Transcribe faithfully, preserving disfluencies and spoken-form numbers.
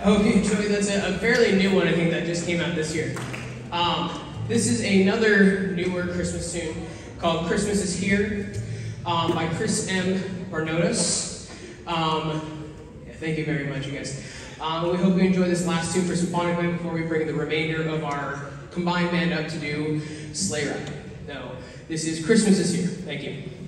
Hope you enjoy. That's a, a fairly new one, I think, that just came out this year. Um, this is another newer Christmas tune called Christmas is Here um, by Chris M. Barnotis. Um, yeah, thank you very much, you guys. Um, we hope you enjoy this last tune for Symphonic Band before we bring the remainder of our combined band up to do Sleigh Ride. So, this is Christmas is Here. Thank you.